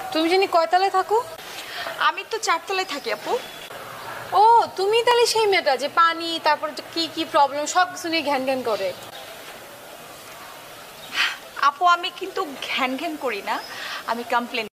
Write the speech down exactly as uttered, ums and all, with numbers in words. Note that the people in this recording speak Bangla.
তুমি জানি কয়তলায় থাকো? আমি তো চারতলায় থাকি আপু। ও তুমি তাহলে সেই মেয়েটা যে পানি তারপর কি কি প্রবলেম সব কিছু নিয়ে ঘ্যান ঘ্যান করে। আপু আমি কিন্তু ঘ্যান ঘ্যান করি না, আমি কমপ্লেন